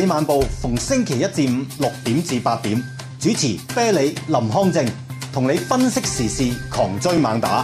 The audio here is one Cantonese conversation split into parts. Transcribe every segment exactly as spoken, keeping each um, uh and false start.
漫步逢星期一至五六點至八點，主持啤梨林康正，同你分析時事，狂追猛打。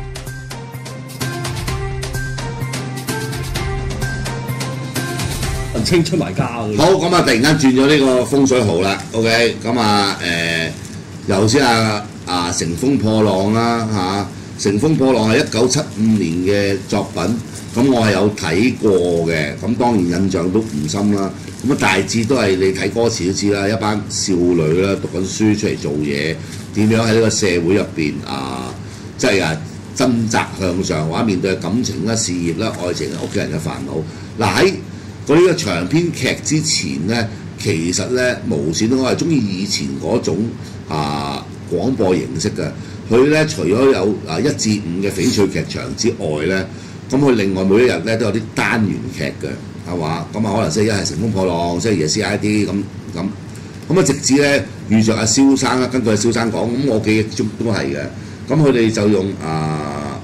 青出埋家嘅。 好，咁啊，突然間轉咗呢個風水號啦。OK， 咁啊誒，頭先啊啊乘風破浪啦嚇、啊，乘風破浪係一九七五年嘅作品，咁我係有睇過嘅，咁當然印象都唔深啦。咁啊大致都係你睇歌詞都知啦，一班少女啦讀緊書出嚟做嘢，點樣喺呢個社會入邊啊，即係啊掙扎向上，或者面對感情啦、事業啦、愛情啦、屋企人嘅煩惱。嗱喺嗰呢個長篇劇之前咧，其實咧無線我係中意以前嗰種啊廣播形式嘅。佢咧除咗有啊一至五嘅翡翠劇場之外咧，咁佢另外每一日咧都有啲單元劇嘅，係嘛？咁啊可能星期一係乘風破浪，星期二係 C I D 咁咁。咁啊直至咧遇着阿蕭生啦，根據阿蕭生講，咁我記憶中都係嘅。咁佢哋就用啊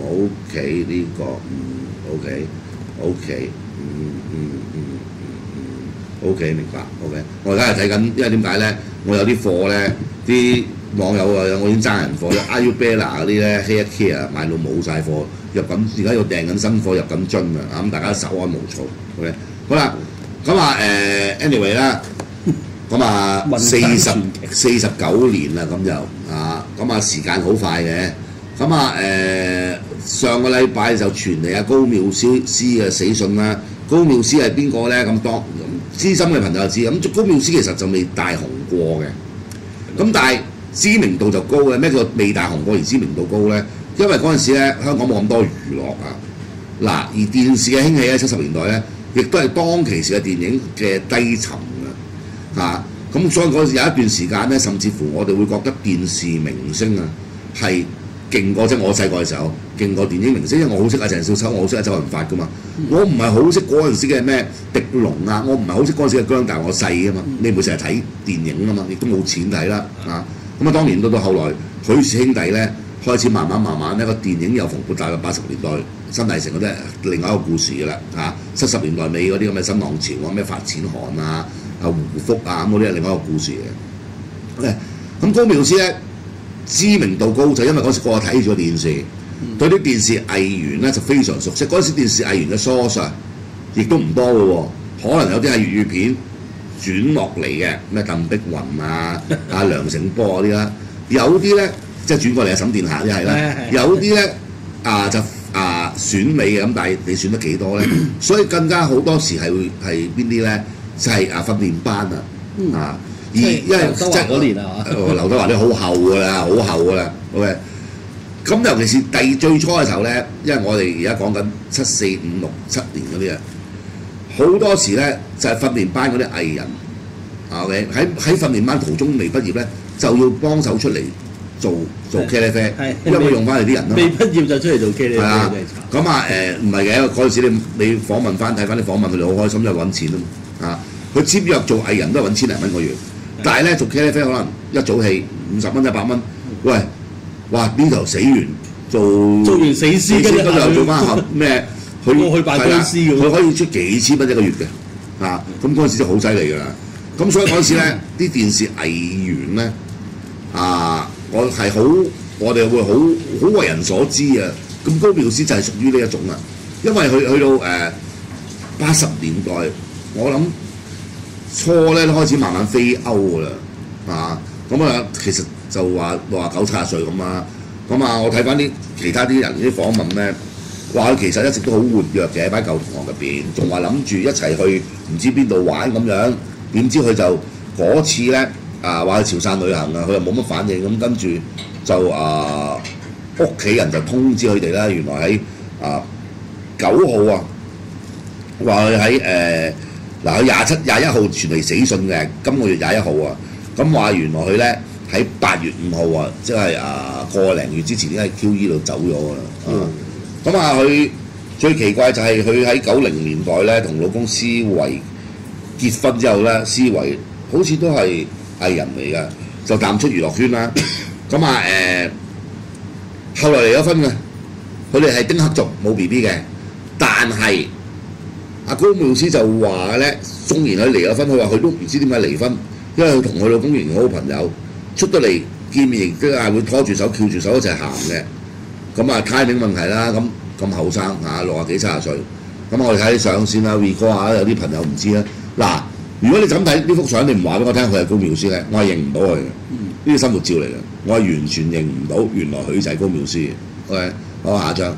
OK 呢、這個嗯 OK OK。嗯嗯嗯嗯 OK 明白 OK， 我而家係睇緊，因為點解咧？我有啲貨咧，啲網友啊，我已經爭人貨啦 ，Ayurveda 嗰啲咧 ，Hair Care 買到冇晒貨，入緊而家要訂緊新貨入緊樽啊！咁大家手安無措 OK， 好啦，咁啊誒 anyway 啦，咁啊四十四十九年啦，咁就啊，咁啊時間好快嘅，咁啊誒上個禮拜就傳嚟阿高妙思嘅死訊啦。高妙思係邊個咧？咁當資深嘅朋友就知，咁高妙思其實就未大紅過嘅，咁但係知名度就高嘅。咩叫未大紅過而知名度高咧？因為嗰陣時咧香港冇咁多娛樂啊，嗱而電視嘅興起喺七十年代咧，亦都係當其時嘅電影嘅低沉嘅嚇，咁、啊、所以嗰陣時有一段時間咧，甚至乎我哋會覺得電視明星啊係勁過即係我細個嘅時候，勁過電影明星，因為我好識阿鄭少秋，我好識阿周潤發噶嘛。嗯、我唔係好識嗰陣時嘅咩狄龍啊，我唔係好識嗰陣時嘅姜大我細啊嘛。嗯、你唔會成日睇電影啊嘛，亦都冇錢睇啦啊。咁啊，當年到到後來，許氏兄弟咧開始慢慢慢慢咧個電影又蓬勃，大概八十年代新藝城嗰啲另外一個故事㗎啦嚇。七十年代尾嗰啲咁嘅新浪潮啊，咩發錢寒啊、啊胡福啊咁嗰啲係另外一個故事嘅。OK， 咁高妙思咧。知名度高就因為嗰時個個睇咗電視，嗯、對啲電視藝員咧就非常熟悉。嗰陣時電視藝員嘅 source 亦都唔多嘅喎，可能有啲係粵語片轉落嚟嘅，咩鄧碧雲啊、阿梁醒波嗰啲啦，有啲咧即係轉過嚟阿沈殿霞一係啦，有啲咧啊就啊選美嘅，咁但係你選得幾多咧？所以更加好多時係會係邊啲咧？就係、是、啊訓練班啊啊！嗯而因為即係嗰年啊，劉德華啲好厚㗎啦，好厚㗎啦 ，OK。咁尤其是第最初嘅時候咧，因為我哋而家講緊七四五六七年嗰啲啊，好多時咧就係、是、訓練班嗰啲藝人，OK 喺喺訓練班途中未畢業咧，就要幫手出嚟做做茄喱啡，因為用翻嚟啲人咯。 未畢業就出嚟做茄喱啡， 係啊。咁啊誒唔係嘅，嗰陣時你你訪問翻睇翻啲訪問，佢哋好開心，就揾錢啊嘛啊！佢簽約做藝人都係揾千零蚊個月。但係咧做茄喱啡可能一早戲五十蚊一百蚊，喂，哇呢頭死完做做完死屍，跟住又做翻後咩？ 佢去拜僵屍咁， 佢可以出幾千蚊一個月嘅，啊咁嗰陣時就好犀利㗎啦。咁所以嗰陣時咧，啲電視藝員咧啊，我係好我哋會好好為人所知啊。咁高妙思就係屬於呢一種啊，因為佢去到誒八十年代，我諗。初咧都開始慢慢飛歐㗎啦，啊咁啊其實就話六十九七十歲咁啊，咁啊我睇翻啲其他啲人啲訪問咧，話佢其實一直都好活躍嘅喺班舊同學入邊，仲話諗住一齊去唔知邊度玩咁樣，點知佢就嗰次咧啊話去潮汕旅行啊，佢又冇乜反應，咁跟住就啊屋企人就通知佢哋啦，原來喺啊九號啊話佢喺誒。嗱，佢廿七廿一號傳嚟死訊嘅，今個月廿一號啊，咁話原來佢咧喺八月五號啊，即係啊個零月之前已經喺 Q E 度走咗㗎啦。嗯。咁啊，佢最奇怪就係佢喺九零年代咧同老公施維結婚之後咧，施維好似都係藝人嚟㗎，就淡出娛樂圈啦。咁啊誒，後來離咗婚嘅，佢哋係丁克族冇 B B 嘅，但係阿高妙思就話咧，縱然佢離咗婚，佢話佢都唔知點解離婚，因為佢同佢老公仍然好好朋友，出到嚟見面亦都係會拖住手、翹住手一齊行嘅。咁啊 timing 問題啦，咁咁後生嚇，六啊幾七十歲，咁我哋睇啲相先啦 ，recall 下有啲朋友唔知啦。嗱，如果你就咁睇呢幅相，你唔話俾我聽佢係高妙思咧，我係認唔到佢嘅。呢啲生活照嚟嘅，我係完全認唔到，原來佢就係高妙思嘅。OK， 好下一張。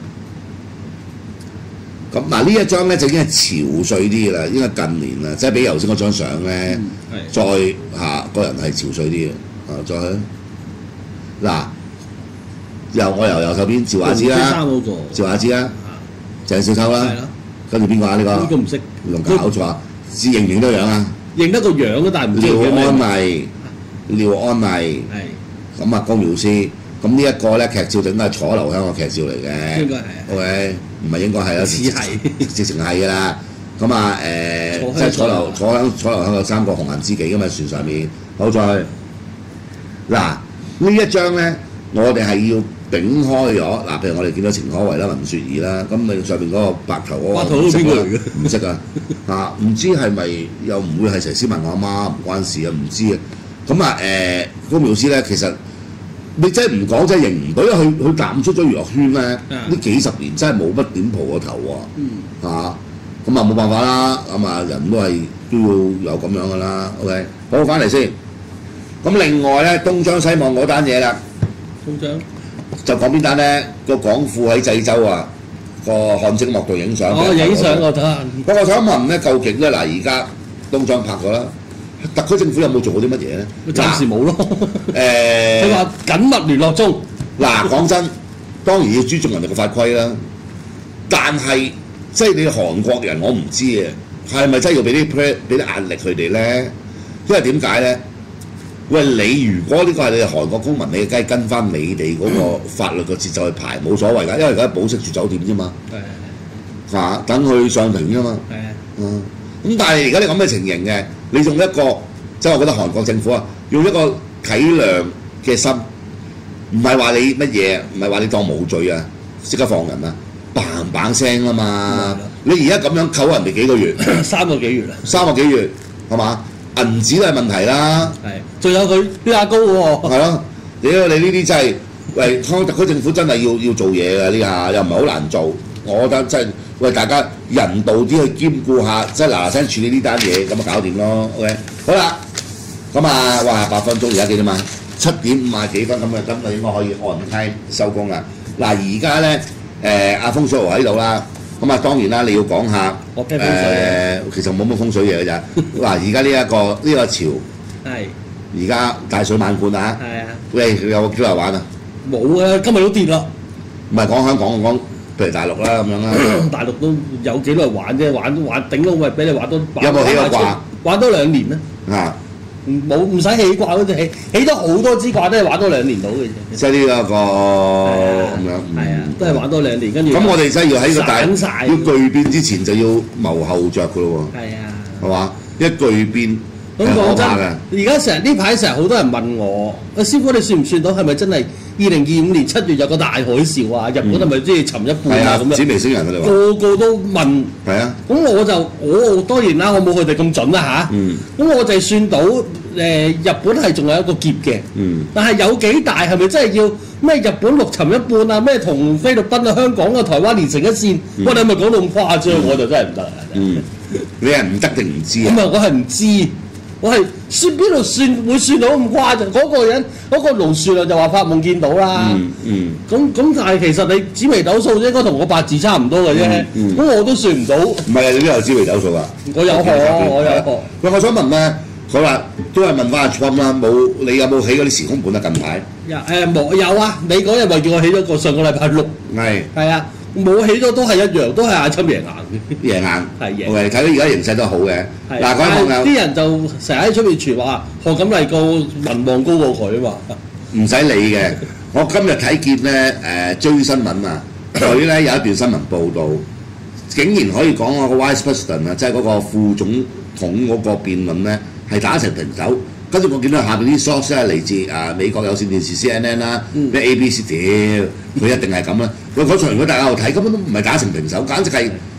咁嗱呢一張咧就已經係潮水啲嘅啦，應該近年啦，即係比頭先嗰張相咧， 嗯、 再下個人係潮水啲嘅。啊，再去嗱，由我由右手邊趙雅芝啦，趙雅芝啦，鄭少秋啦，跟住邊個啊？呢個呢個唔識， 用搞錯啊！知認唔認得樣啊？ 認得個樣啊，但係唔知廖佢安麗，廖安麗， 係咁啊高妙思。咁呢一個咧劇照整都係楚留香個劇照嚟嘅， 應該係 OK， 唔係應該係啦， 似係直情係㗎啦。咁啊誒，即係楚留楚香楚留香有三個紅顏知己㗎嘛，船上面。好再嗱呢一張咧，我哋係要頂開咗嗱，譬如我哋見到程可為啦、文雪兒啦，咁你上邊嗰個白頭嗰個， 白頭邊個嚟嘅？ 唔識啊嚇，唔知係咪又唔會係陳思文我阿媽，唔關事啊，唔知啊。咁啊誒高妙思咧，其實。你真係唔講真係認唔到，因為佢佢淡出咗娛樂圈咧，呢幾十年真係冇乜點蒲過頭喎，嚇咁啊冇辦法啦，咁啊人都係都要有咁樣噶啦 ，OK， 好翻嚟先。咁另外咧，東張西望嗰單嘢啦， 東張就講邊單咧？個港婦喺濟州啊，個汗蒸幕度影相。 哦，影相我睇。 不過我想問咧，究竟咧嗱，而家東張拍咗啦。特區政府有冇做過啲乜嘢咧？ 暫時冇咯。 誒， 佢話緊密聯絡中。 嗱，講真，當然要尊重人哋嘅法規啦。但係即係你韓國人，我唔知嘅，係咪真係要俾啲 pre 俾啲壓力佢哋咧？因為點解咧？喂，你如果呢個係你哋韓國公民，你梗係跟翻你哋嗰個法律嘅節奏去排，冇所謂㗎，因為而家保釋住酒店啫嘛。係。嚇，等佢上庭啫嘛。係啊。嗯。咁但係而家你咁嘅情形嘅，你用一個即係我覺得韓國政府啊，用一個體諒嘅心，唔係話你乜嘢，唔係話你當冇罪啊，即刻放人啊，嘭嘭聲啊嘛！你而家咁樣扣人哋幾個月？ 三個幾月啦。三個幾月係嘛？銀紙都係問題啦。 係。仲有佢啲牙膏喎。係咯，屌你呢啲真係，喂，香港特區政府真係要要做嘢㗎呢下，又唔係好難做，我覺得真係。喂，大家人道啲去兼顧下，即係嗱嗱聲處理呢單嘢，咁啊搞掂咯。OK， 好啦，咁啊，哇，八分鐘而家幾點啊？七點五啊幾分咁啊，咁啊應該可以按梯收工啦。嗱，而家咧誒阿風水豪喺度啦，咁啊當然啦，你要講下我驚風水嘅， 其實冇乜風水嘢㗎咋。嗱，而家呢一個呢個潮係而家大水漫灌啊！係啊，喂，有冇幾多人玩啊？ 冇啊，今日都跌啦。唔係講香港講。譬如大陸啦咁樣啦， 大陸都有幾多人玩啫，玩都玩頂到咪俾你玩多。 有冇起過掛？ 玩多兩年啦。啊，冇唔使起掛嗰隻起，起咗好多支掛都係玩多兩年到嘅啫。 即係呢一個咁樣。 係啊，都係玩多兩年，跟住。 咁我哋真係要喺個大要巨變之前就要謀後着㗎咯喎。係啊。係嘛？一巨變。咁講真， 而家成日呢排成日好多人問我，阿師傅你算唔算到係咪真係二零二五年七月有個大海嘯啊？日本係咪即係沉一半啊？咁樣紫微星人佢哋話個個都問。係啊。咁我就我當然啦，我冇佢哋咁準啦嚇。嗯。咁我就算到誒日本係仲有一個劫嘅。嗯。但係有幾大係咪真係要咩日本陸沉一半啊？咩同菲律賓啊、香港啊、台灣連成一線？哇！你係咪講到咁誇張？我就真係唔得啊！ 嗯。你係唔得定唔知啊？ 咁啊，我係唔知。我係算邊度算會算到咁誇張？嗰個人嗰個盧樹亮就話發夢見到啦。嗯嗯。咁咁但係其實你紫微斗數應該同我八字差唔多嘅啫。嗯。咁我都算唔到。唔係啊，你都有紫微斗數㗎。 我有學，我有學。 喂，我想問咧，佢話都係問翻阿 Trump 啦，冇你有冇起嗰啲時空盤啊？近排。有誒冇有啊？你嗰日咪叫我起咗個上個禮拜六。係。係啊。冇起咗都係一樣，都係阿侵贏硬嘅。贏硬係贏。喂，睇到而家形勢都好嘅。嗱，講講啲人就成日喺出面傳話，賀錦麗個民望高過佢啊嘛。 唔使理嘅。我今日睇見咧誒追新聞啊，佢咧有一段新聞報導，竟然可以講嗰個 Vice President 啊，即係嗰個副總統嗰個辯論咧係打成平手。跟住我見到下邊啲 source 係嚟自啊美國有線電視 C N N 啦，咩 A B C 屌，佢一定係咁啦。喂，嗰場如果大家有睇，根本都唔係打成平手，簡直係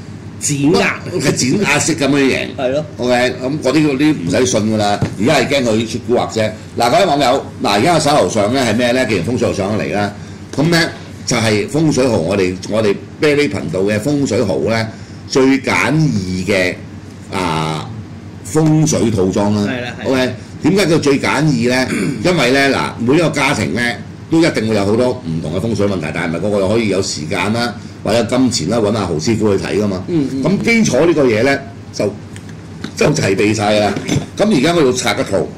碾壓， 係碾壓式咁樣贏。 係咯。 OK，咁嗰啲嗰啲唔使信㗎啦，而家係驚佢出蠱惑啫。嗱，各位網友，嗱而家我手頭上咧係咩咧？既然風水號上咗嚟啦，咁咧就係風水號，我哋我哋啤梨頻道嘅風水號咧最簡易嘅啊風水套裝啦。 係啦。 OK，點解叫最簡易咧？因為咧嗱，每一個家庭咧都一定會有好多唔同嘅風水問題，但係唔係個個可以有時間啦，或者金錢啦，揾阿豪師傅去睇噶嘛。咁、嗯嗯、基礎呢個嘢咧就就齊備晒啦。咁而家我要拆一套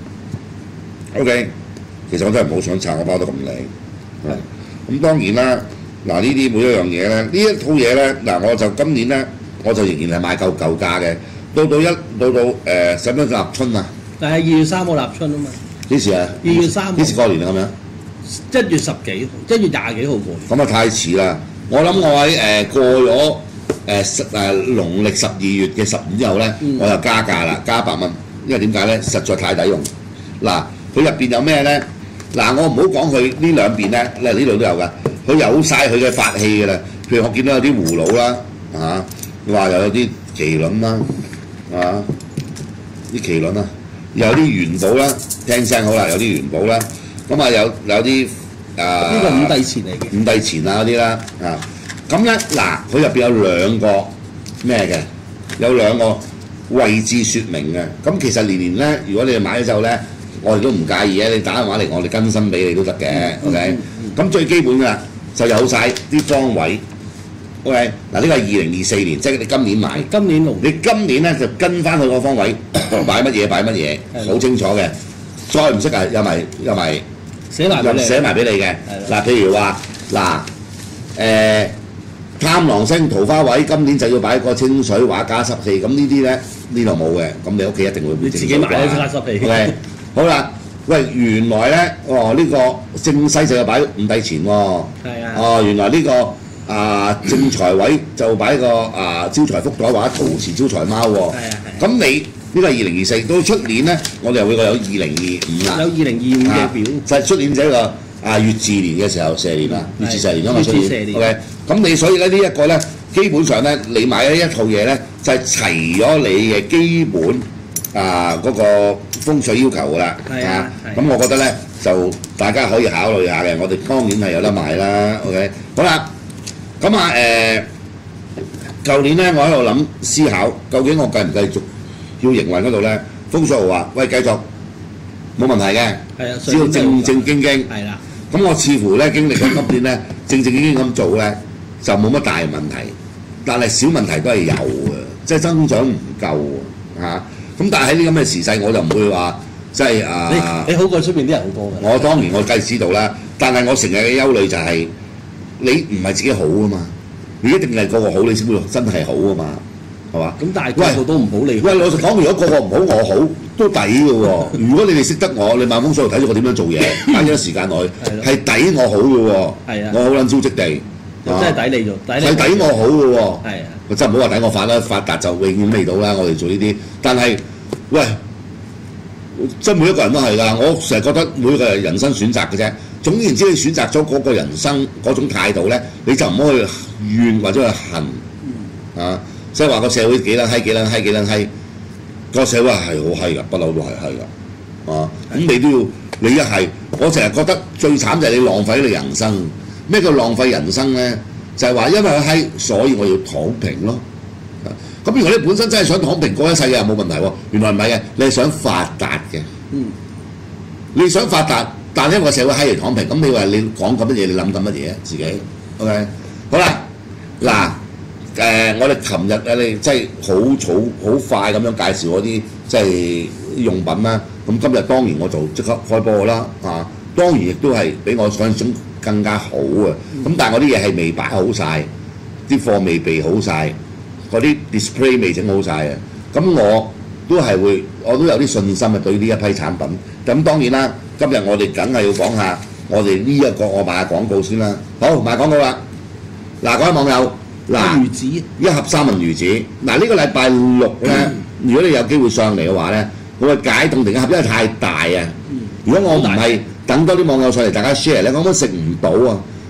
，OK， 其實我真係唔好想拆個包得咁靚。咁當然啦，嗱呢啲每一樣嘢咧，呢一套嘢咧，嗱我就今年咧我就仍然係買夠舊價嘅，到到一到到誒使唔使立春啊？ 但係二月三號立春啊嘛。 幾時啊？ 二月三號。 幾時過年啊？咁樣？ 一月十幾號，一月廿幾號過。 咁啊太遲啦！我諗我喺誒、呃、過咗誒十誒農曆十二月嘅十五之後咧，嗯、我就加價啦，加一百蚊。因為點解咧？實在太抵用。嗱，佢入邊有咩咧？嗱，我唔好講佢呢兩邊咧，嗱呢度都有㗎。佢有晒佢嘅法器㗎啦。譬如我見到有啲葫蘆啦，啊，話又有啲麒麟啦，啊，啲麒麟啦，又有啲元寶啦，聽聲好啦，有啲元寶啦。咁啊有有啲啊， 呢個五帝錢嚟嘅， 五帝錢啊嗰啲啦啊，咁咧嗱，佢入邊有兩個咩嘅，有兩個位置説明嘅。咁其實年年咧，如果你哋買咗之後咧，我哋都唔介意嘅，你打電話嚟，我哋更新俾你都得嘅。 嗯、 OK，咁、嗯嗯、最基本㗎就有晒啲方位。OK，嗱呢個係二零二四年，即係你今年買。 今年龍。你今年咧就跟翻佢個方位擺乜嘢擺乜嘢，好清楚嘅。再唔識啊，有埋有埋。 寫埋俾你， 寫埋俾你嘅。嗱，譬如話嗱，誒貪狼星桃花位，今年就要擺個清水畫加濕器。咁呢啲咧呢度冇嘅，咁你屋企一定會你自己買咗加濕器。 OK，好啦，喂，原來咧，哦呢個正西就要擺五帝錢喎。係啊。哦，原來呢個啊正財位就擺個啊招財福袋或者陶瓷招財貓喎。係啊係。咁你？呢個係二零二四，到出年咧，我哋又會有二零二五啦。有二零二五嘅表，就係出年這個啊月字年嘅時候，蛇年啊，月字蛇年啊嘛，出年。OK，咁你所以咧呢一個咧，基本上咧，你買咗一套嘢咧，就係齊咗你嘅基本啊嗰個風水要求㗎啦。係啊，咁我覺得咧就大家可以考慮下嘅，我哋當然係有得賣啦。OK，好啦，咁啊誒，舊年咧我喺度諗思考，究竟我繼唔繼續？要營運嗰度咧，風水號話：喂，繼續冇問題嘅，只要正正經經。係啦。咁我似乎咧經歷咗今年咧，正正經經咁做咧，就冇乜大問題。但係小問題都係有嘅，即係增長唔夠喎嚇。咁但係喺呢咁嘅時勢，我就唔會話即係啊。 你你好過出邊啲人好多嘅。 我當然我梗係知道啦，但係我成日嘅憂慮就係你唔係自己好啊嘛，你一定係個個好，你先會真係好啊嘛。係嘛？咁但係個個都唔好你。喂，老實講，如果個個唔好，我好都抵嘅喎。如果你哋識得我，你萬風水睇咗我點樣做嘢，喺咗時間內係抵我好嘅喎。係啊，我好撚招積地，真係抵你做，係抵我好嘅喎。係啊，真係唔好話抵我發啦，發達就永遠未到啦。我哋做呢啲，但係喂，即係每一個人都係㗎。我成日覺得每一個人人生選擇嘅啫。總言之，你選擇咗嗰個人生嗰種態度咧，你就唔好去怨或者去恨啊。即係話個社會幾撚閪幾撚閪幾撚閪，個社會係好閪㗎，不嬲都係閪㗎，啊！咁你都要你一係，我成日覺得最慘就係你浪費你人生。咩叫浪費人生咧？就係話因為佢閪，所以我要躺平咯。咁如果你本身真係想躺平過一世嘅，冇問題喎。原來唔係嘅，你係想發達嘅。嗯。你想發達，但係因為個社會閪嚟躺平，咁你話你講咁乜嘢？你諗緊乜嘢啊？自己 OK 好啦，嗱。誒、呃，我哋琴日誒，你即係好草好快咁樣介紹嗰啲即係用品啦。咁今日當然我就即刻開播啦，啊，當然亦都係比我想象中更加好啊。咁但係我啲嘢係未擺好晒，啲貨未備好晒，嗰啲 display 未整好晒啊。咁我都係會，我都有啲信心啊對呢一批產品。咁當然啦，今日我哋梗係要講下我哋呢一個我賣下廣告先啦。好，賣廣告啦。嗱，各位網友。嗱，魚子一盒三文魚子。嗱，呢個禮拜六咧，嗯、如果你有機會上嚟嘅話咧，我會解凍定一盒，因為太大啊。嗯、如果我唔係等多啲網友上嚟，大家 share 咧，我根本食唔到啊。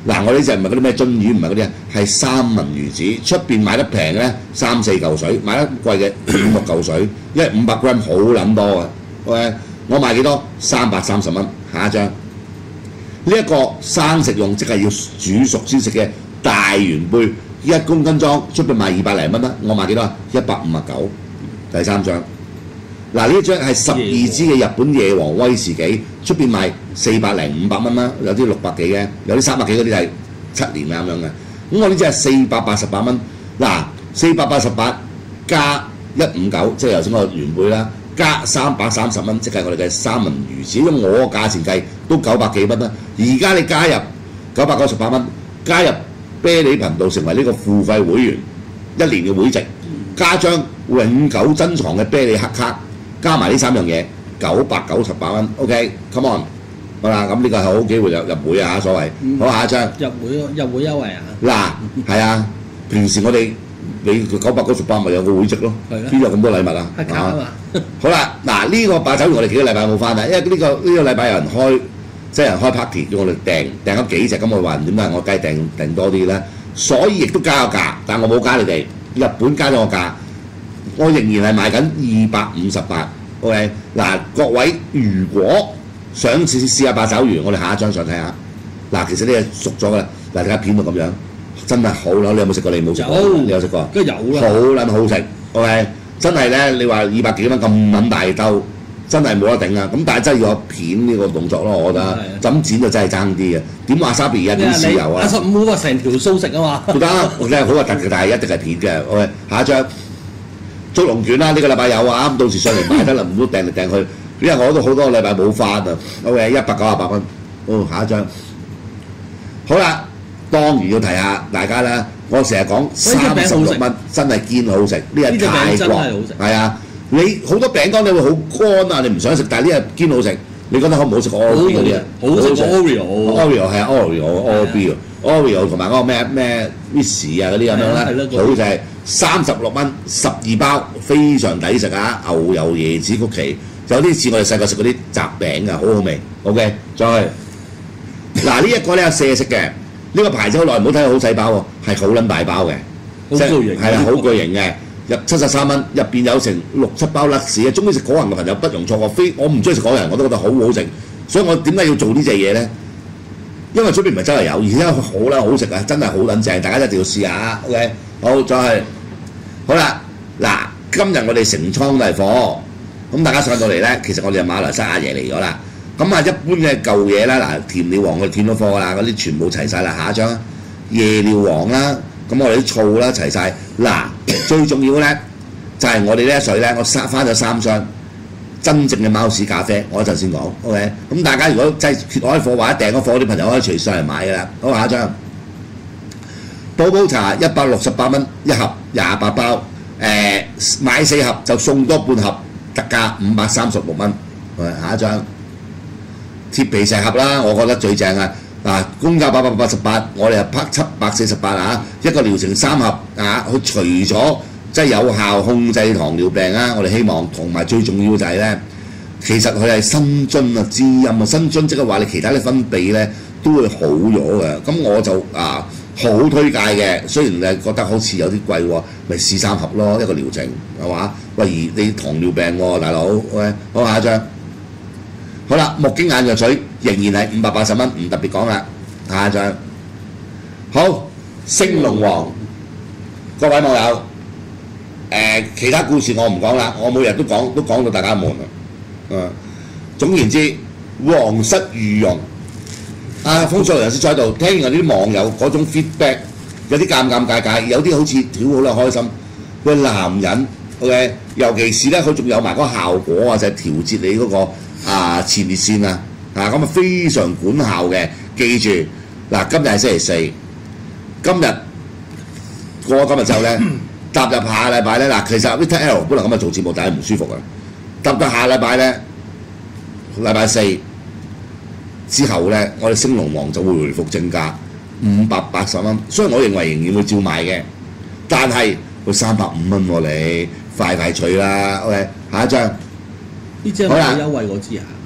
嗱，我呢隻唔係嗰啲咩津魚，唔係嗰啲啊，係三文魚子。出邊買得平咧三四嚿水，買得貴嘅五六嚿水，因為五百 gram 好撚多嘅。OK， 我賣幾多？三百三十蚊。下一張，呢、這、一個生食用，即係要煮熟先食嘅大圓貝，一公斤裝，出邊賣二百零蚊啦。我賣幾多啊？一百五十九。第三張。嗱，呢張係十二支嘅日本野王威士忌，出邊賣四百零五百蚊啦，有啲六百幾嘅，有啲三百幾嗰啲係七年啊咁樣嘅。咁我呢隻係四百八十八蚊，嗱四百八十八加一五九，即係頭先個原貝啦，加三百三十蚊，即係我哋嘅三文魚子。因為我個價錢計都九百幾蚊啦，而家你加入九百九十八蚊，加入啤梨頻道成為呢個付費會員，一年嘅會籍，加張永久珍藏嘅啤梨黑卡。加埋呢三樣嘢，九百九十八蚊 ，OK，come on， 好啦，咁呢個係好機會入入會啊，所謂。嗯、好，下一張。入會入會優惠啊！ 嗱，係啊，平時我哋你九百九十八咪有個會籍咯，邊有咁多禮物啊？係啊嘛。好啦，嗱呢、這個八爪魚我哋幾個禮拜冇翻啦，因為呢、這個呢、這個禮拜有人開，即係人開 party 叫我哋訂訂咗幾隻，咁我話點解我梗係訂訂多啲咧？所以亦都加個價，但我冇加你哋，日本加咗個價。我仍然係賣緊二百五十八 ，OK 嗱，各位如果想試試下八爪魚，我哋下一張相睇下。嗱，其實呢嘢熟咗㗎啦，嗱，大家片到咁樣，真係好啦！你有冇食過？你冇食過？有，你有食過？ 梗係有啦。 好撚好食 ，OK， 真係咧，你話二百幾蚊咁撚大兜，真係冇得頂啊！咁但係真係要有片呢個動作咯，我覺得。咁剪就真係爭啲嘅。點話沙比啊？點豉油啊？ 阿十五個成條酥食啊嘛。 唔得，我真係好核突嘅，但係一定係片嘅。OK， 下一張。竹龍卷啦，呢、這個禮拜有啊，咁到時上嚟買得啦，唔好訂嚟訂去，因為我都好多禮拜冇翻啊。OK， 一百九十八蚊。哦，下一張。好啦，當然要提下大家啦。我成日講三十六蚊，真係堅好食。呢係泰國，係啊。你好多餅乾你會好乾啊，你唔想食，但係呢係堅好食。你覺得好唔好食過 Oreo 嗰啲啊？ 好食過 Oreo。Oreo 係啊 ，Oreo，Oreo，Oreo 同埋嗰個咩咩 Miss 啊嗰啲咁樣咧，好食。三十六蚊十二包，非常抵食啊！牛油椰子曲奇，有啲似我哋細個食嗰啲雜餅啊，好好味。OK， 再嗱呢一個咧有四色嘅，呢、這個牌子好耐唔好睇，好細包喎，係好撚大包嘅， 好巨型， 係啊，好巨型嘅，入七十三蚊，入邊有成六七包甩士啊！中意食果仁嘅朋友不容錯過，非我唔中意食果仁，我都覺得好好食，所以我點解要做呢隻嘢咧？因為出邊唔係真係有，而且好啦好食啊，真係好撚正，大家一定要試下。OK， 好再。好啦，嗱，今日我哋成倉都係貨，咁大家上到嚟咧，其實我哋係馬來西亞爺嚟咗啦。咁啊，一般嘅舊嘢啦，嗱，甜料王我哋斷咗貨啦，嗰啲全部齊晒啦。下一張啊，夜料王啦，咁我哋啲醋啦齊晒。嗱，最重要咧就係、是、我哋呢一水咧，我翻翻咗三箱真正嘅貓屎咖啡，我一陣先講 ，OK。咁大家如果真係缺開貨或者訂咗貨啲朋友可以隨上嚟買㗎啦。好，下一張。寶寶茶一百六十八蚊一盒，廿八包，誒、呃、買四盒就送多半盒，特價五百三十六蚊。下一張鐵皮石盒啦，我覺得最正啊！嗱，公價八百八十八，我哋係拍七百四十八啊！一個療程三盒啊，佢除咗即係有效控制糖尿病啊，我哋希望同埋最重要就係咧，其實佢係新津啊、滋陰啊，新津即係話你其他啲分泌咧都會好咗嘅。咁我就啊〜好推介嘅，雖然你覺得好似有啲貴喎，咪試三盒咯，一個療程係嘛？喂，而你糖尿病喎，大佬，喂，好下一張。好啦，木經眼藥水仍然係五百八十蚊，唔特別講啦。下一張。好，升龍王，各位網友，誒、呃、其他故事我唔講啦，我每日都講都講到大家悶啦。誒，總言之，皇室御用。啊！風水人士在度，聽完啲網友嗰種 feedback， 有啲尷尷尬尬，有啲好似屌好啦開心。個男人 ，OK， 尤其是咧，佢仲有埋嗰個效果啊，就係、是、調節你嗰、那個啊前列腺啊，啊咁啊非常管效嘅。記住，嗱、啊，今日係星期四，今日過今日之後咧，踏入下禮拜咧，嗱，其實 Vita L 本來今日做節目，但係唔舒服啊。踏入下禮拜咧，禮拜四。之後咧，我哋升龍王就會回復正價五百八十蚊，所以我認為仍然會照賣嘅，但係佢三百五蚊喎，你快快脆啦 ！OK， 下一張。 呢張有優惠我知啊。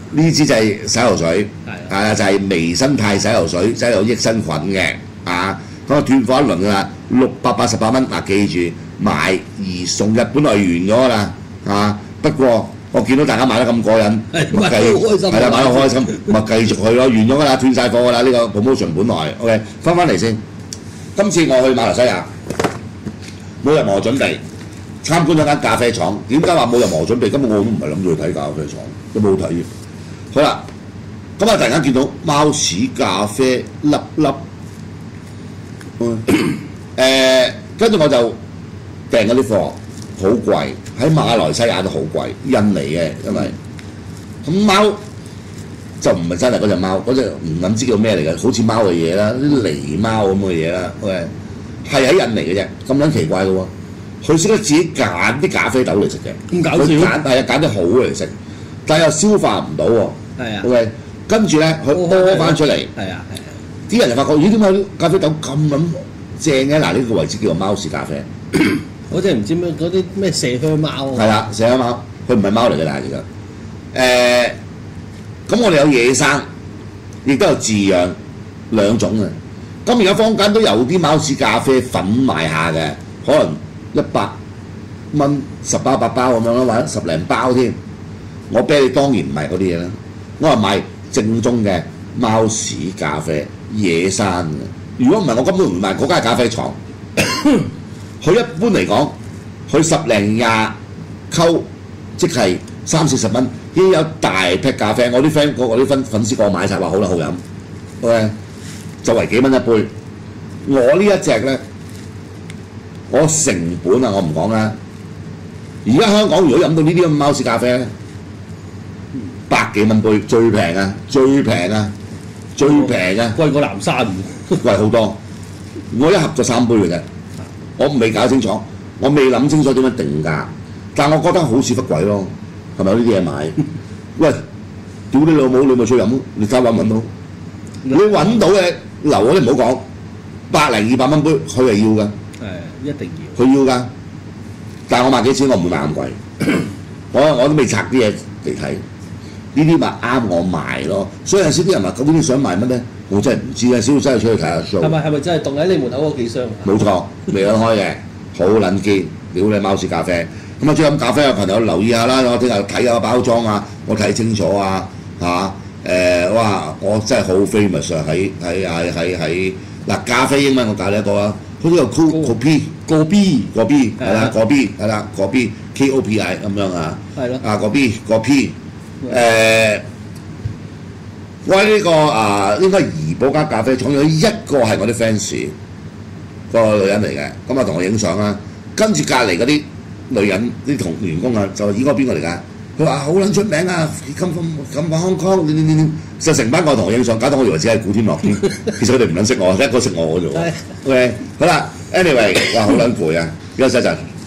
呢支就係洗頭水， 係啊就係微生態洗頭水，即係有益生菌嘅啊。咁啊斷貨一輪㗎啦，六百八十八蚊。嗱記住買二送一，本來完咗㗎啦啊。不過我見到大家買得咁過癮，咪繼係啦買得好開心，咪繼續去咯。完咗㗎啦，斷晒貨㗎啦。呢個 promotion 本來 OK， 翻返嚟先。今次我去馬來西亞冇任何準備，參觀咗間咖啡廠。點解話冇任何準備？根本我都唔係諗住去睇咖啡廠，都冇睇嘅。好啦，咁啊突然間見到貓屎咖啡粒粒，誒跟住我就訂嗰啲貨，好貴，喺馬來西亞都好貴，印尼嘅，因為咁貓就唔係真係嗰隻貓，嗰隻唔諗知叫咩嚟嘅，好似貓嘅嘢啦，啲狸貓咁嘅嘢啦，OK，係喺印尼嘅啫，咁撚奇怪嘅喎，佢識得自己揀啲咖啡豆嚟食嘅， 咁搞笑， 佢揀係啊揀啲好嚟食，但係又消化唔到喎， 係啊 ，OK，跟住咧佢屙翻出嚟， 係啊係啊， 啲人就發覺咦點解啲咖啡豆咁撚正嘅？嗱呢個位置叫做貓屎咖啡。 嗰隻唔知咩嗰啲咩麝香貓係啦，麝香貓，佢唔係貓嚟嘅啦，其實誒，咁、我哋有野生，亦都有飼養兩種嘅。咁而家坊間都有啲貓屎咖啡粉賣下嘅，可能一百蚊十包八包咁樣啦，或者十零包添。我啤你當然唔係嗰啲嘢啦，我係賣正宗嘅貓屎咖啡，野生嘅。如果唔係，我根本唔賣嗰間咖啡廠。佢一般嚟講，佢十零廿溝，即係三四十蚊，已經有大劈咖啡。我啲 friend 我啲粉粉絲個買晒話好啦好飲，OK，就為幾蚊一杯。我呢一隻咧，我成本啊我唔講啦。而家香港如果飲到呢啲咁貓屎咖啡咧，百幾蚊杯最平啊，最平啊，最平啊， 貴過南山， 貴好多。我一盒就三杯嘅啫。我未搞清楚，我未諗清楚點樣定價，但我覺得好似忽貴咯，係咪有呢啲嘢買？喂，屌你老母，你咪出去飲，你睇下揾唔揾到？你揾到嘅留嗰啲唔好講，百零二百蚊杯，佢係要㗎， 係一定要， 佢要㗎。但係我賣幾錢，我唔會賣咁貴，我我都未拆啲嘢嚟睇，呢啲咪啱我賣咯。所以有時啲人話究竟你想賣乜咧？我真係唔知啊，少少真係出去睇下 show。 係咪係咪真係棟喺你門口嗰幾箱？ 冇錯，未開開嘅，好撚堅，屌你貓屎咖啡。咁啊，中意飲咖啡嘅朋友留意下啦，我聽日睇下個包裝啊，我睇清楚啊，嚇誒哇！我真係好 famous 啊，喺喺喺喺喺嗱咖啡英文我教你一個啊，好似個 copy 個 B 個 B 係啦，個 B 係啦，個 B K O P I 咁樣啊， 係咯， 啊個 B 個 P 誒。我喺呢個啊，應該怡寶間咖啡廠有一個係我啲 fans，個女人嚟嘅，咁啊同我影相啦。跟住隔離嗰啲女人啲同員工啊，就話：依個邊個嚟㗎？佢話好撚出名啊，咁咁咁香港，你你你你，就成班個同我影相，搞到我以為只係古天樂添。其實佢哋唔撚識我，一個識我嘅啫喎。OK，好啦 ，anyway，哇好撚攰啊，休息一陣。